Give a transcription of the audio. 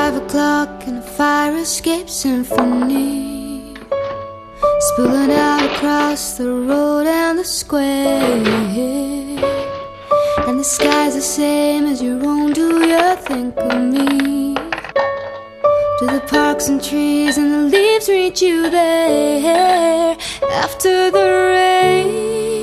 5 o'clock and a fire escape symphony spilling out across the road and the square. And the sky's the same as your own. Do you think of me? Do the parks and trees and the leaves reach you there after the rain?